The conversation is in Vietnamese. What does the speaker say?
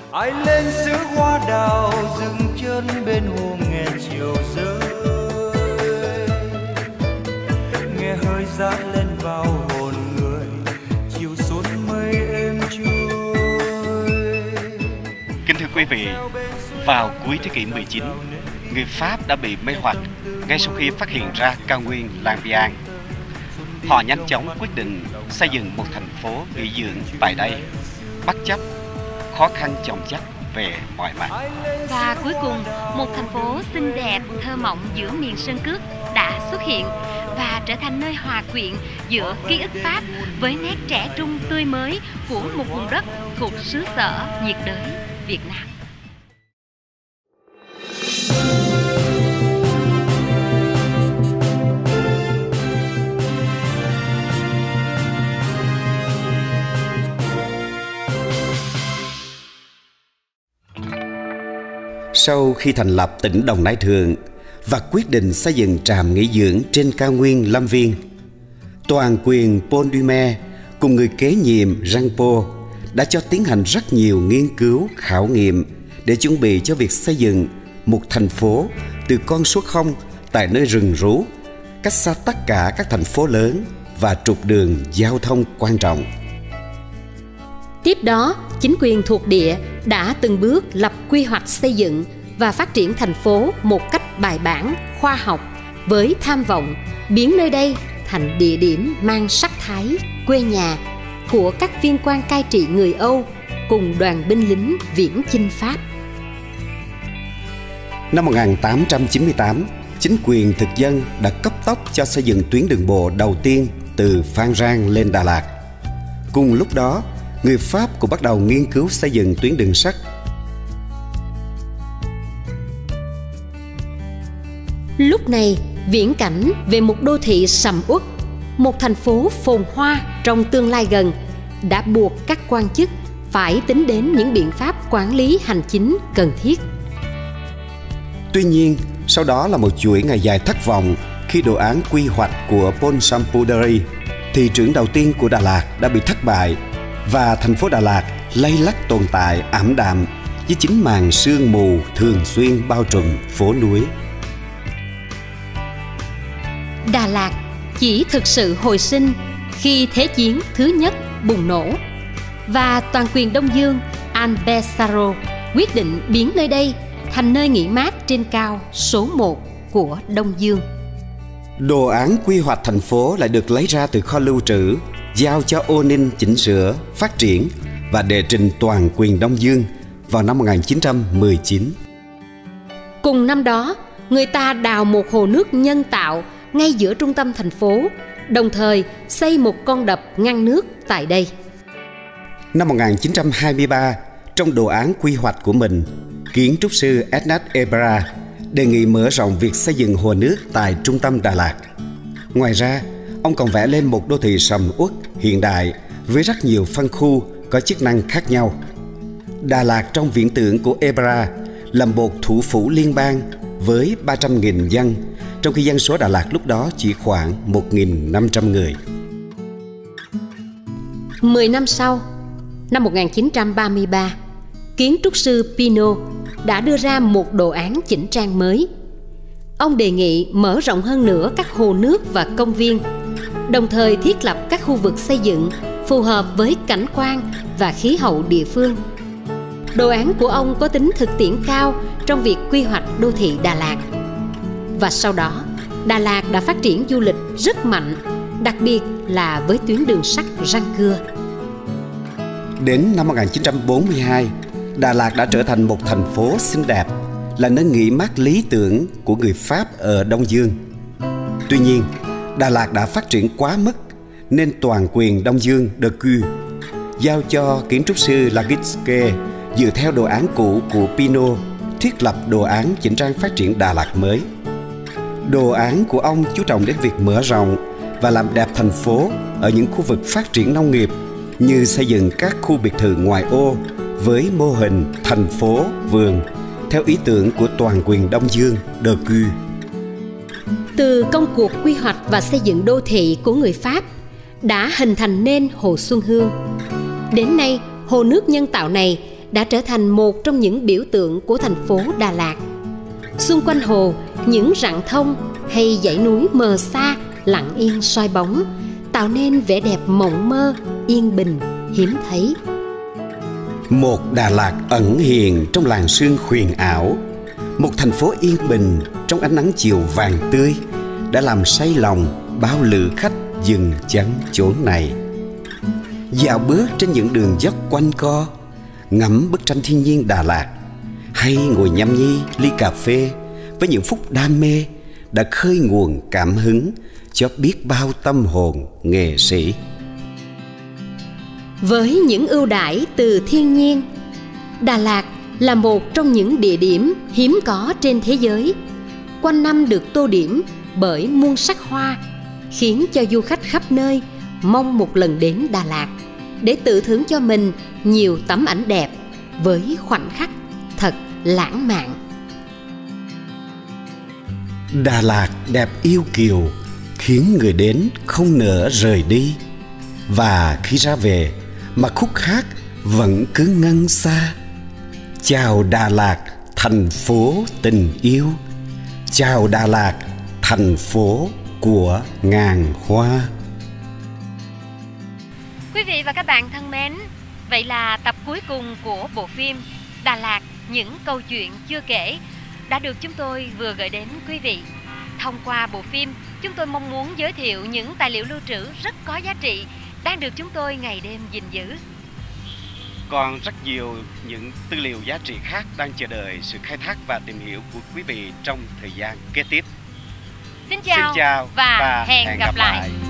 ai lên xứ hoa đào dừng chân bên hồ nghe chiều rơi, nghe hơi giá lên vào hồn người chiều xuống mây êm trôi. Kính thưa quý vị, vào cuối thế kỷ 19, người Pháp đã bị mê hoặc ngay sau khi phát hiện ra cao nguyên Lanbian. Họ nhanh chóng quyết định xây dựng một thành phố nghỉ dưỡng tại đây, bất chấp khó khăn chồng chất về mọi mặt. Và cuối cùng, một thành phố xinh đẹp, thơ mộng giữa miền sơn cước đã xuất hiện và trở thành nơi hòa quyện giữa ký ức Pháp với nét trẻ trung tươi mới của một vùng đất thuộc xứ sở nhiệt đới Việt Nam. Sau khi thành lập tỉnh Đồng Nai Thượng và quyết định xây dựng trạm nghỉ dưỡng trên cao nguyên Lâm Viên, toàn quyền Paul Doumer cùng người kế nhiệm Jean Paul đã cho tiến hành rất nhiều nghiên cứu, khảo nghiệm để chuẩn bị cho việc xây dựng một thành phố từ con số 0 tại nơi rừng rú, cách xa tất cả các thành phố lớn và trục đường giao thông quan trọng. Tiếp đó, chính quyền thuộc địa đã từng bước lập quy hoạch xây dựng và phát triển thành phố một cách bài bản, khoa học, với tham vọng biến nơi đây thành địa điểm mang sắc thái quê nhà của các viên quan cai trị người Âu cùng đoàn binh lính viễn chinh Pháp. Năm 1898, chính quyền thực dân đã cấp tốc cho xây dựng tuyến đường bộ đầu tiên từ Phan Rang lên Đà Lạt. Cùng lúc đó, người Pháp cũng bắt đầu nghiên cứu xây dựng tuyến đường sắt. Lúc này, viễn cảnh về một đô thị sầm uất, một thành phố phồn hoa trong tương lai gần đã buộc các quan chức phải tính đến những biện pháp quản lý hành chính cần thiết. Tuy nhiên, sau đó là một chuỗi ngày dài thất vọng khi đồ án quy hoạch của Paul Champudary, thị trưởng đầu tiên của Đà Lạt, đã bị thất bại và thành phố Đà Lạt lay lắt tồn tại ảm đạm với chính màn sương mù thường xuyên bao trùm phố núi. Đà Lạt chỉ thực sự hồi sinh khi Thế chiến thứ nhất bùng nổ và toàn quyền Đông Dương Albert Sarraut quyết định biến nơi đây thành nơi nghỉ mát trên cao số 1 của Đông Dương. Đồ án quy hoạch thành phố lại được lấy ra từ kho lưu trữ, giao cho Ô Ninh chỉnh sửa, phát triển và đệ trình toàn quyền Đông Dương vào năm 1919. Cùng năm đó, người ta đào một hồ nước nhân tạo ngay giữa trung tâm thành phố, đồng thời xây một con đập ngăn nước tại đây. Năm 1923, trong đồ án quy hoạch của mình, kiến trúc sư Ernest Ebra đề nghị mở rộng việc xây dựng hồ nước tại trung tâm Đà Lạt. Ngoài ra, ông còn vẽ lên một đô thị sầm uất hiện đại với rất nhiều phân khu có chức năng khác nhau. Đà Lạt trong viễn tưởng của Ebra là một thủ phủ liên bang với 300.000 dân, trong khi dân số Đà Lạt lúc đó chỉ khoảng 1.500 người. 10 năm sau, năm 1933, kiến trúc sư Pinault đã đưa ra một đồ án chỉnh trang mới. Ông đề nghị mở rộng hơn nữa các hồ nước và công viên, đồng thời thiết lập các khu vực xây dựng phù hợp với cảnh quan và khí hậu địa phương. Đồ án của ông có tính thực tiễn cao trong việc quy hoạch đô thị Đà Lạt. Và sau đó, Đà Lạt đã phát triển du lịch rất mạnh, đặc biệt là với tuyến đường sắt răng cưa. Đến năm 1942, Đà Lạt đã trở thành một thành phố xinh đẹp, là nơi nghỉ mát lý tưởng của người Pháp ở Đông Dương. Tuy nhiên, Đà Lạt đã phát triển quá mức, nên toàn quyền Đông Dương De Cue giao cho kiến trúc sư Lagisque dựa theo đồ án cũ của Pinault thiết lập đồ án chỉnh trang phát triển Đà Lạt mới. Đồ án của ông chú trọng đến việc mở rộng và làm đẹp thành phố ở những khu vực phát triển nông nghiệp, như xây dựng các khu biệt thự ngoại ô với mô hình thành phố vườn theo ý tưởng của toàn quyền Đông Dương De Cue. Từ công cuộc quy hoạch và xây dựng đô thị của người Pháp đã hình thành nên Hồ Xuân Hương. Đến nay, hồ nước nhân tạo này đã trở thành một trong những biểu tượng của thành phố Đà Lạt. Xung quanh hồ, những rặng thông hay dãy núi mờ xa lặng yên soi bóng, tạo nên vẻ đẹp mộng mơ, yên bình, hiếm thấy. Một Đà Lạt ẩn hiện trong làn sương huyền ảo, một thành phố yên bình trong ánh nắng chiều vàng tươi đã làm say lòng bao lữ khách dừng chân chốn này. Dạo bước trên những đường dốc quanh co, ngắm bức tranh thiên nhiên Đà Lạt, hay ngồi nhâm nhi ly cà phê với những phút đam mê đã khơi nguồn cảm hứng cho biết bao tâm hồn nghệ sĩ. Với những ưu đãi từ thiên nhiên, Đà Lạt là một trong những địa điểm hiếm có trên thế giới, quanh năm được tô điểm bởi muôn sắc hoa, khiến cho du khách khắp nơi mong một lần đến Đà Lạt để tự thưởng cho mình nhiều tấm ảnh đẹp với khoảnh khắc thật lãng mạn. Đà Lạt đẹp yêu kiều, khiến người đến không nỡ rời đi. Và khi ra về mà khúc hát vẫn cứ ngân xa. Chào Đà Lạt, thành phố tình yêu. Chào Đà Lạt, thành phố của ngàn hoa. Quý vị và các bạn thân mến, vậy là tập cuối cùng của bộ phim Đà Lạt, những câu chuyện chưa kể đã được chúng tôi vừa gửi đến quý vị. Thông qua bộ phim, chúng tôi mong muốn giới thiệu những tài liệu lưu trữ rất có giá trị đang được chúng tôi ngày đêm gìn giữ. Còn rất nhiều những tư liệu giá trị khác đang chờ đợi sự khai thác và tìm hiểu của quý vị trong thời gian kế tiếp. Xin chào và hẹn gặp lại.